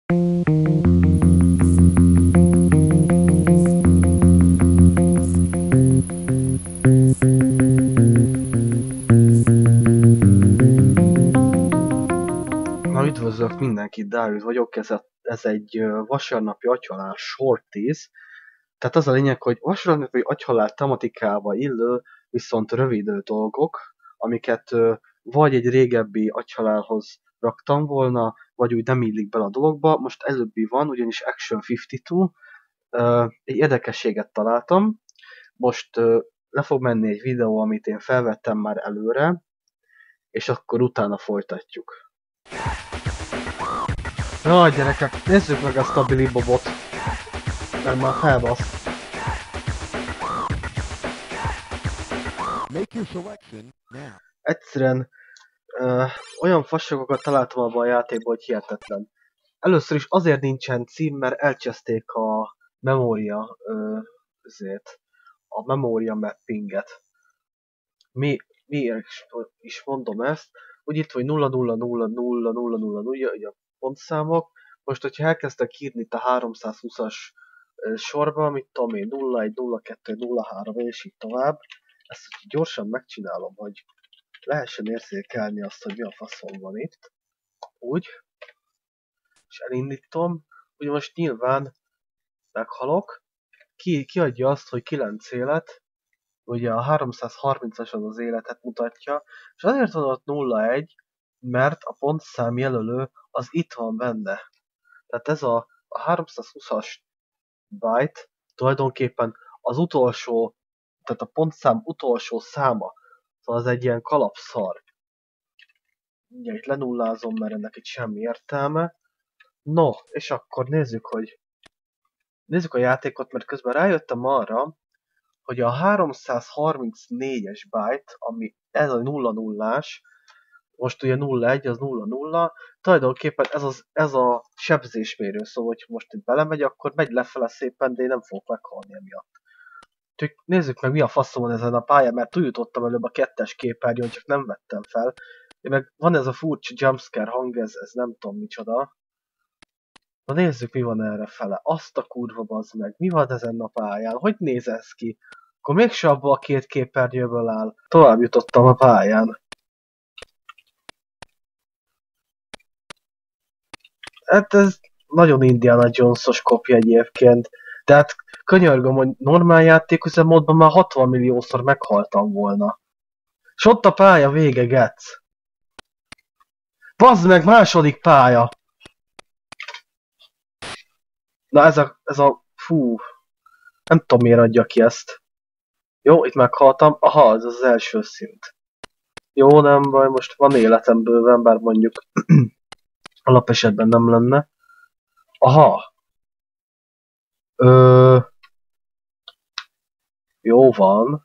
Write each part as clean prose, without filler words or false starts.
Na, üdvözlök mindenkit, Dávid vagyok, ez egy vasárnapi agyhalál short tease. Tehát az a lényeg, hogy vasárnapi agyhalál tematikába illő, viszont rövid dolgok, amiket vagy egy régebbi agyhalálhoz raktam volna, vagy úgy nem illik bele a dologba. Most előbbi van, ugyanis Action 52, egy érdekességet találtam. Most le fog menni egy videó, amit én felvettem már előre, és akkor utána folytatjuk. Jaj, gyerekek, nézzük meg ezt a Billy Bobot, mert már felbasz. Egyszerűen olyan fasságokat találtam abban a játékban, hogy hihetetlen. Először is azért nincsen cím, mert elcseszték a memória, a memória mappinget. Miért is mondom ezt? Úgy itt, hogy 0000000, ugye a pontszámok. Most, hogyha elkezdek írni itt a 320-as sorba, mit tudom én, 01, 02, 03, és így tovább, ezt gyorsan megcsinálom, hogy lehessen érzékelni azt, hogy mi a faszom van itt. Úgy. És elindítom. Ugye most nyilván meghalok. Kiadja azt, hogy 9 élet. Ugye a 330-as az életet mutatja. És azért van ott 01, mert a pontszám jelölő az itt van benne. Tehát ez a 320-as byte tulajdonképpen az utolsó, tehát a pontszám utolsó száma. Szóval az egy ilyen kalapszar. Ugye itt lenullázom, mert ennek itt semmi értelme. No, és akkor nézzük a játékot, mert közben rájöttem arra, hogy a 334-es byte, ami ez a 0-0-ás, most ugye 0-1, az 0-0, tulajdonképpen ez a sebzésmérő, szóval hogy most itt belemegy, akkor megy lefele szépen, de én nem fogok meghalni emiatt. Úgyhogy nézzük meg, mi a faszom van ezen a pályán, mert túljutottam előbb a 2-es képernyőn, csak nem vettem fel. Meg van ez a furcsa jumpscare hang, ez nem tudom micsoda. Na nézzük, mi van erre fele. Azt a kurva bazd meg, mi van ezen a pályán, hogy néz ez ki? Akkor mégse abból a 2 képernyőből áll. Tovább jutottam a pályán. Hát ez nagyon Indiana Jones-os kopja egyébként. Tehát könyörgöm, hogy normál játéküzemmódban már 60 milliószor meghaltam volna. És ott a pálya vége, gec. Bazd meg, második pálya! Na ez a... Fú... Nem tudom miért adja ki ezt. Jó, itt meghaltam. Aha, ez az első szint. Jó, nem baj, most van életem bőven, bár mondjuk alapesetben nem lenne. Aha. Jó van.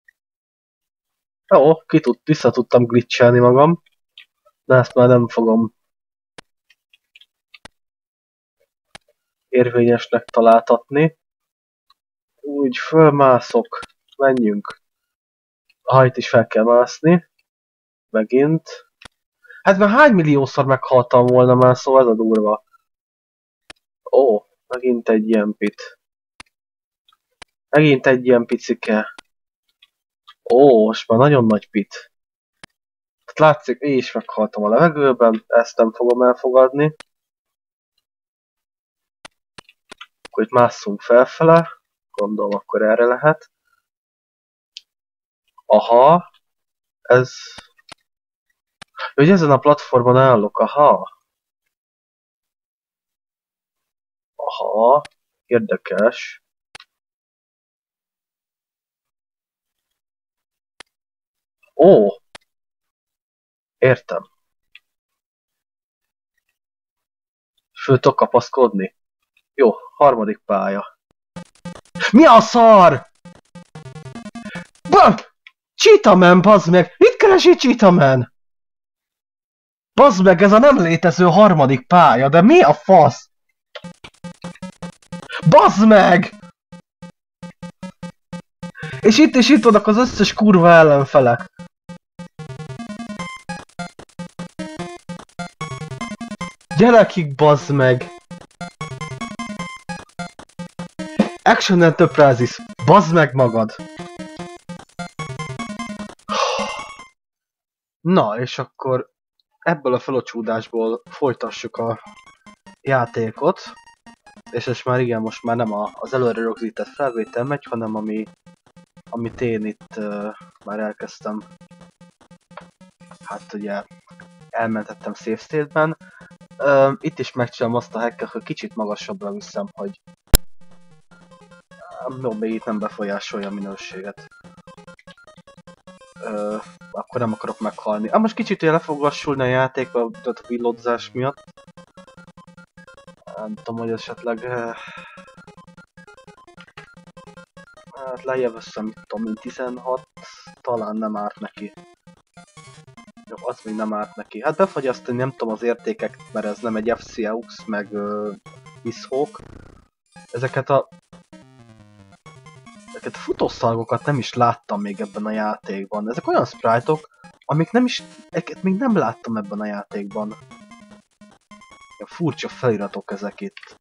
Jó, vissza tudtam glitchelni magam. De ezt már nem fogom érvényesnek találtatni. Úgy fölmászok. Menjünk. Ha itt is fel kell mászni. Megint. Hát már hány milliószor meghaltam volna már, szóval ez a durva. Ó, megint egy ilyen pit. Megint egy ilyen picike. Ó, most már nagyon nagy pit. Tehát látszik, én is meghaltam a levegőben, ezt nem fogom elfogadni. Akkor itt másszunk felfele. Gondolom, akkor erre lehet. Aha. Ez... Hogy ezen a platformon állok, aha. Aha. Érdekes. Ó! Értem. Föl tudok kapaszkodni. Jó, harmadik pálya. Mi a szar? Cheetah-Man, bazd meg! Mit keresi Cheetah-Man? Bazd meg, ez a nem létező harmadik pálya, de mi a fasz? Bazd meg! És itt vannak az összes kurva ellenfelek. Gyerekig, bazd meg! Action Enterprises! Bazd meg magad! Na, és akkor ebből a felocsúdásból folytassuk a játékot. És ez már igen, most már nem az előre rögzített felvétel megy, hanem amit én itt már elkezdtem. Hát ugye elmentettem save state-ben. Itt is megcsinálom azt a hacket, hogy kicsit magasabbra viszem, hogy jó, még itt nem befolyásolja a minőséget. Akkor nem akarok meghalni. Most kicsit le fog lassulni a játék, tehát a villódzás miatt. Nem tudom, hogy esetleg... hát lejjebb össze, mit tudom, mint 16, talán nem árt neki. Jó, az még nem árt neki. Hát befagyasztani nem tudom az értékek, mert ez nem egy FCX, meg Mishawk. Ezeket a futószalagokat nem is láttam még ebben a játékban. Ezek olyan sprite-ok, amik nem is... Ezeket még nem láttam ebben a játékban. Ja, furcsa feliratok ezek itt.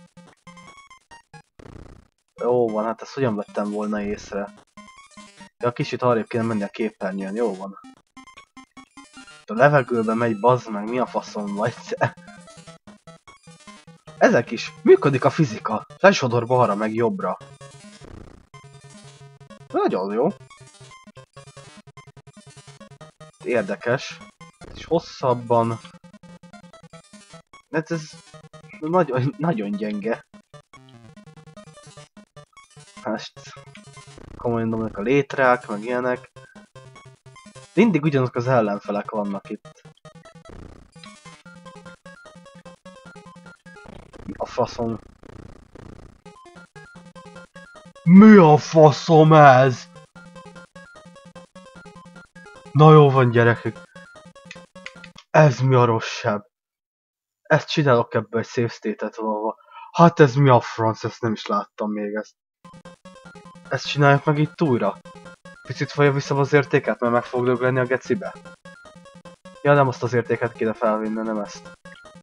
Jó van, hát ezt hogyan vettem volna észre? Ja, kicsit arrébb kéne menni a képernyőn, jó van. A levegőbe megy, bazd meg, mi a faszom vagy? Ezek is. Működik a fizika. Lesodor balra meg jobbra. Nagyon jó. Érdekes. És hosszabban. Ez nagyon, nagyon gyenge. Most komolyan mondom, a létrák, meg ilyenek. Mindig ugyanazok az ellenfelek vannak itt. A faszom. Mi a faszom ez? Na jó van, gyerekek. Ez mi a rosszabb? Ezt csinálok ebből egy save state-et valahol. Hát ez mi a franc, ezt nem is láttam még ezt. Ezt csináljuk meg itt újra. Picit fogja vissza az értéket, mert meg fog dögleni a gecibe. Ja, nem azt az értéket kéne felvinni, nem ezt.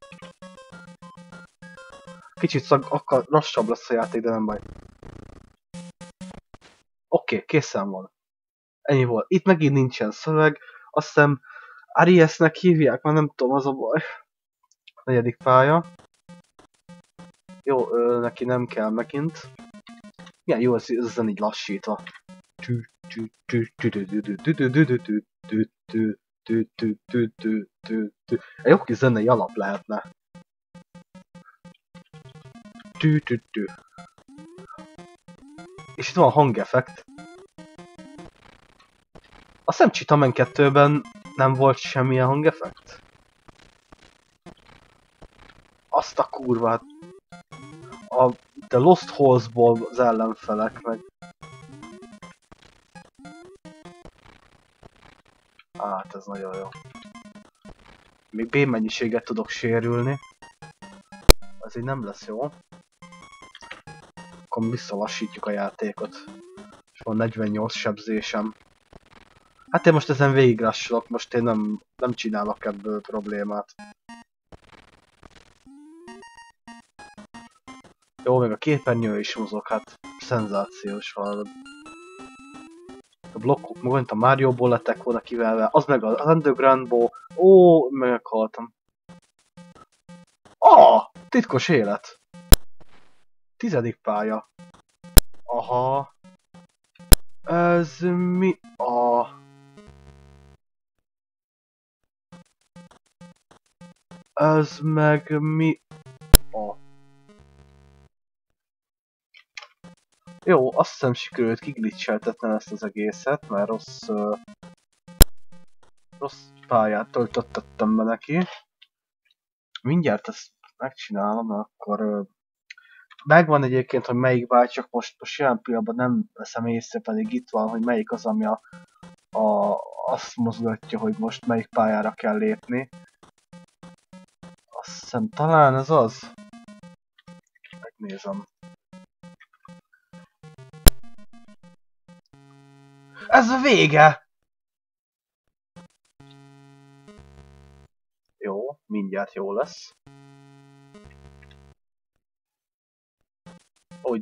Kicsit akkor lassabb lesz a játék, de nem baj. Oké, készen van. Ennyi volt. Itt megint nincsen szöveg. Azt hiszem Ariesnek hívják, már nem tudom, az a baj. Negyedik pálya. Jó, neki nem kell megint. Milyen jó ez zen így lassítva. Egy jó kis zenei alap lehetne. És itt van a hangeffekt. Azt hiszem Cheetah 2-ben nem volt semmilyen hangeffekt? Azt a kurvát. A The Lost Halls-ból az ellenfelek meg. Hát ez nagyon jó. Még B mennyiséget tudok sérülni. Ez így nem lesz jó. Akkor visszalassítjuk a játékot. És van 48 sebzésem. Hát én most ezen végigrassolok, most én nem csinálok ebből problémát. Jó, még a képernyő is mozog, hát szenzációs hallod. A blokkok magint a Mario-ból lettek volna kivelve, az meg az Underground-ból. Ó, meghaltam. Titkos élet. 10. pálya. Aha. Ez mi a... Ez meg mi a... Jó, azt hiszem sikerült kiglitcheltetnem ezt az egészet, mert rossz pályát töltöttem be neki. Mindjárt ezt megcsinálom, akkor megvan egyébként, hogy melyik vágy, csak most jelen pillanatban nem veszem észre, pedig itt van, hogy melyik az, ami azt mozgatja, hogy most melyik pályára kell lépni. Azt hiszem talán ez az. Megnézem. Ez a vége! Jó, mindjárt jó lesz. Úgy.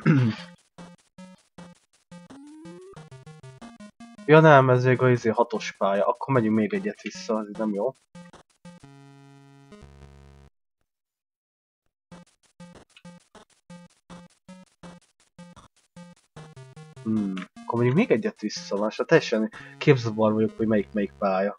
Ja nem, ez még a 6-os pálya. Akkor megyünk még egyet vissza, ez nem jó. Akkor mondjuk még egyet vissza, másra teljesen képzavar vagyok, hogy melyik pálya.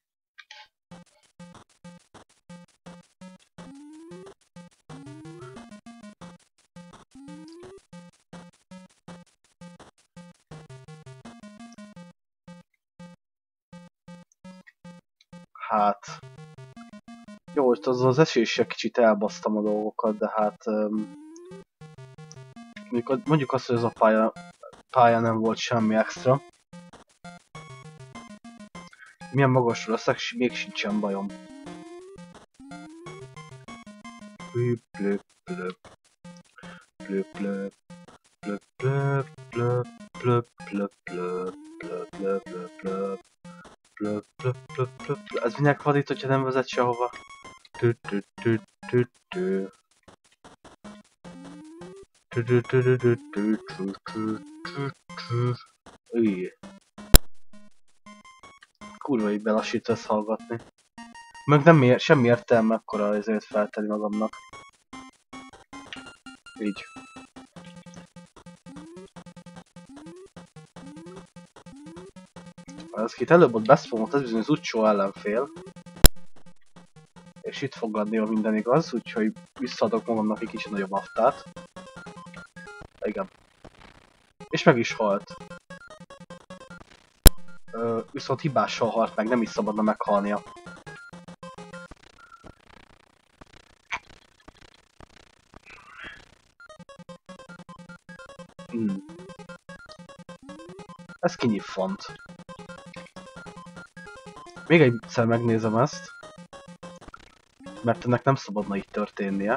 Hát... Jó, hogy az eséssel kicsit elbasztam a dolgokat, de hát... mondjuk azt, hogy ez a pálya nem volt semmi extra. Milyen magasra leszek, még sincsen bajom. Plöp, plöp, plöp. Plöp, plöp. Plöp, plöp, plöp, plöp, plöp, plöp, plöp, plöp, plöp, plöp. Plöp, plöp, plöp, plöp. Ez minek van itt, hogyha nem vezet sehova? Tü tü tü tü tü. Tü tü tü tü tü tü tü tü tü tü. Üj. Kurva így belassít ezt hallgatni. Meg nem semmi értelme akkora ezért feltenni magamnak. Így. Ez itt előbb ott beszfogott, ez bizony az utcsó ellenfél. És itt fog lenni, ha minden igaz, úgyhogy visszaadok magamnak egy kicsit nagyobb aftát. Igen. És meg is halt. Viszont hibással halt meg, nem is szabadna meghalnia. Ez kinyiffant. Még egyszer megnézem ezt. Mert ennek nem szabadna így történnie.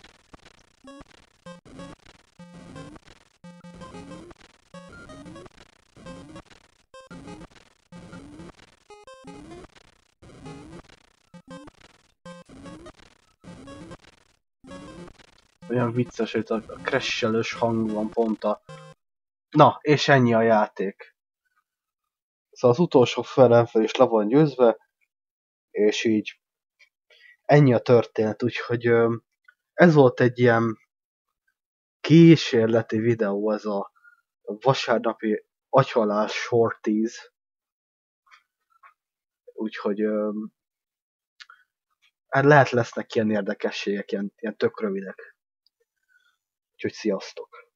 Olyan vicces, hogy a crash-elős hang van pont a... Na, és ennyi a játék. Szóval az utolsó ellenfél is le van győzve, és így ennyi a történet, úgyhogy ez volt egy ilyen kísérleti videó, ez a vasárnapi agyhalás shorties. Úgyhogy hát lehet lesznek ilyen érdekességek, ilyen tök rövidek. Úgyhogy sziasztok!